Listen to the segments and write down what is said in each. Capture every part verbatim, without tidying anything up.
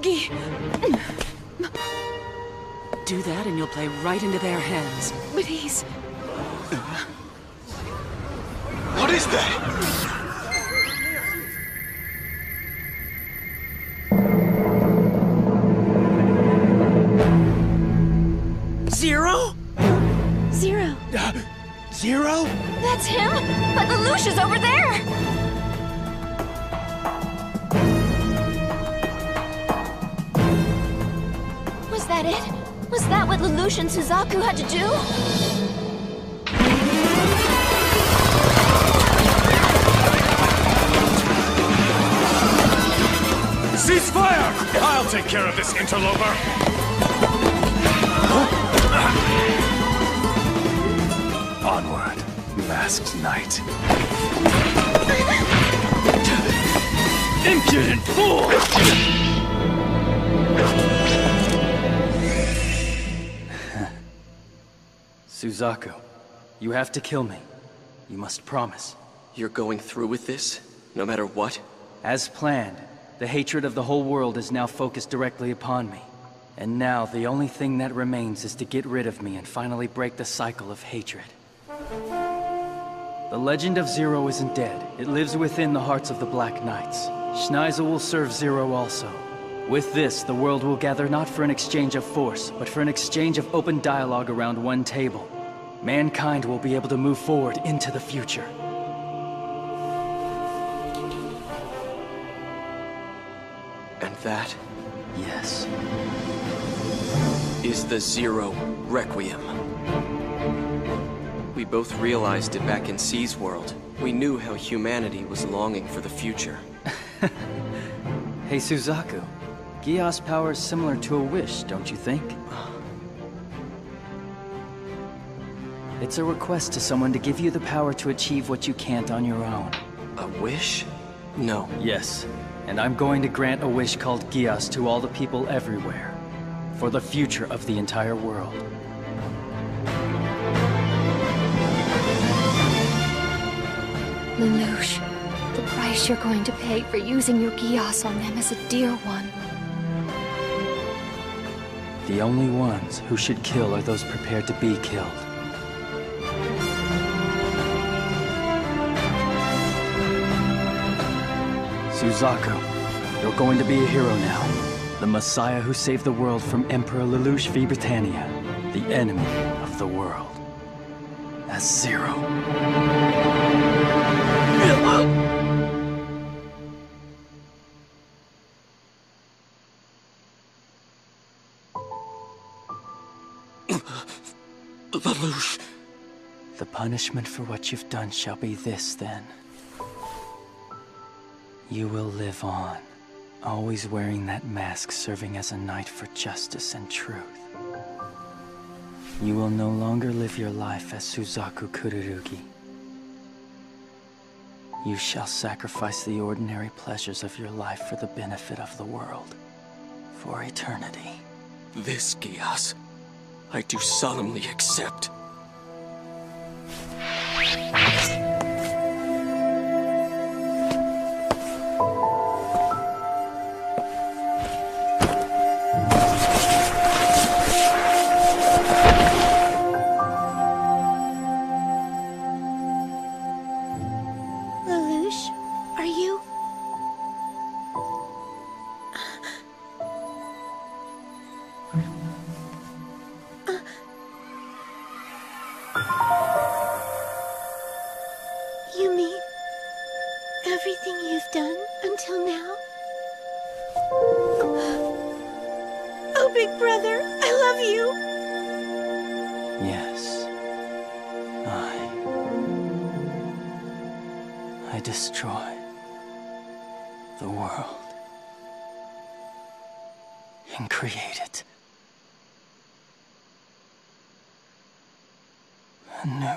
Oogie! Do that and you'll play right into their hands. But he's... What is that? Zero? Zero. Uh, Zero? That's him? But Lelouch is over there! Was that it? Was that what Lelouch and Suzaku had to do? Cease fire! I'll take care of this interloper! Onward, masked knight. Impudent fool! Suzaku, you have to kill me. You must promise. You're going through with this, no matter what? As planned, the hatred of the whole world is now focused directly upon me. And now the only thing that remains is to get rid of me and finally break the cycle of hatred. The legend of Zero isn't dead. It lives within the hearts of the Black Knights. Schneizel will serve Zero also. With this, the world will gather not for an exchange of force, but for an exchange of open dialogue around one table. Mankind will be able to move forward into the future. And that Yes. is the Zero Requiem. We both realized it back in C's world. We knew how humanity was longing for the future. Hey Suzaku, Geass power is similar to a wish, don't you think? It's a request to someone to give you the power to achieve what you can't on your own. A wish? No. Yes, and I'm going to grant a wish called Geass to all the people everywhere. For the future of the entire world. Lelouch, the price you're going to pay for using your Geass on them is a dear one. The only ones who should kill are those prepared to be killed. Suzaku, you're going to be a hero now. The Messiah who saved the world from Emperor Lelouch V. Britannia, the enemy of the world. As Zero. Lelouch. The punishment for what you've done shall be this, then. You will live on, always wearing that mask, serving as a knight for justice and truth. You will no longer live your life as Suzaku Kururugi. You shall sacrifice the ordinary pleasures of your life for the benefit of the world, for eternity. This, Geass, I do solemnly accept. Lelouch, are you... You mean everything you've done until now? Oh, big brother, I love you! Yes. I... I destroy the world and create it anew.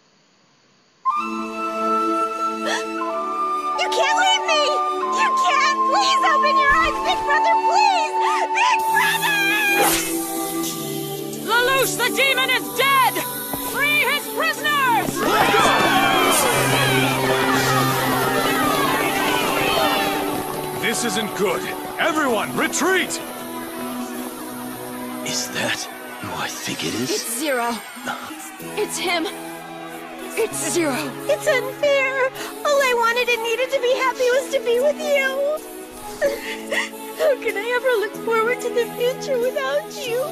You can't leave me! You can't! Please open your eyes, big brother, please! Big brother! Lelouch, the demon is dead! Free his prisoners! This is isn't good. Everyone, retreat! Is that who I think it is? It's Zero. It's him. It's Zero. It's unfair. All I wanted and needed to be happy was to be with you. How can I ever look forward to the future without you?